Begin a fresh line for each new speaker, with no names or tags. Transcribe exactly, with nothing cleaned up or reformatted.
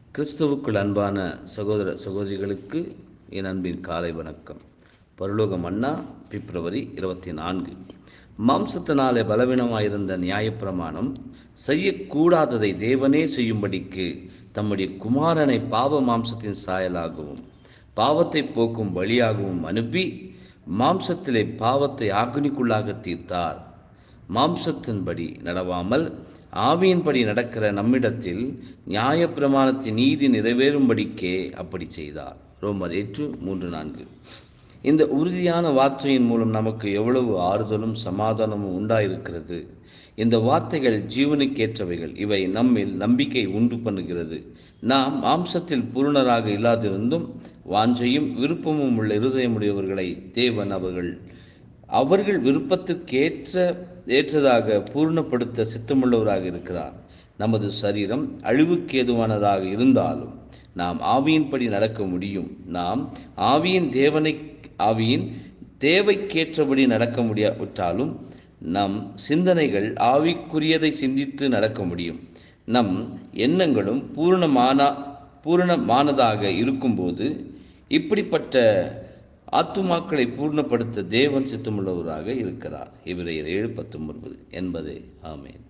கிறிஸ்துவுக்குள் அன்பான சகோதர சகோதரிகளுக்கு என் அன்பின் காலை வணக்கம். பரலோக மன்னா பிப்ரவரி இருபத்தி நான்கு. மாம்சத்தினாலே பலவீனமாயிருந்த நியாயப்பிரமாணம் செய்யக்கூடாததை தேவனே செய்யும்படிக்கு தம்முடைய குமாரனை பாவ மாம்சத்தின் சாயலாகவும் பாவத்தை போக்கும் வழியாகவும் அனுப்பி மாம்சத்திலே பாவத்தை ஆக்கினிக்குள்ளாக தீர்த்தார். மாம்சத்தின்படி நடவாமல் ஆவியின்படி நடக்கிற நம்மிடத்தில் நியாயப்பிரமாணத்தின் நீதி நிறைவேறும்படிக்கே அப்படி செய்தார். ரோமர் எட்டு மூன்று நான்கு. இந்த உறுதியான வார்த்தையின் மூலம் நமக்கு எவ்வளவு ஆறுதலும் சமாதானமும் உண்டாயிருக்கிறது. இந்த வார்த்தைகள் ஜீவனுக்கேற்றவைகள். இவை நம்மில் நம்பிக்கை உண்டு பண்ணுகிறது. நாம் மாம்சத்தில் பூரணராக இல்லாதிருந்தும் வாஞ்சையும் விருப்பமும் உள்ள இருதயமுடையவர்களை தேவன் அவர்கள் அவர்கள் விருப்பத்திற்கேற்ற ஏற்றதாக பூர்ணப்படுத்த சித்தமுள்ளவராக இருக்கிறார். நமது சரீரம் அழிவுக்கு ஏதுவானதாக இருந்தாலும் நாம் ஆவியின்படி நடக்க முடியும். நாம் ஆவியின் தேவனை ஆவியின் தேவைக்கேற்றபடி நடக்க முடியாவிட்டாலும் நம் சிந்தனைகள் ஆவிக்குரியதை சிந்தித்து நடக்க முடியும். நம் எண்ணங்களும் பூரணமான பூரணமானதாக இருக்கும்போது இப்படிப்பட்ட ஆத்துமாக்களை பூர்ணப்படுத்த தேவன் சித்தமுள்ளவராக இருக்கிறார். எபிரேயர் ஏழு பத்தொன்பது என்பதே. ஆமென்.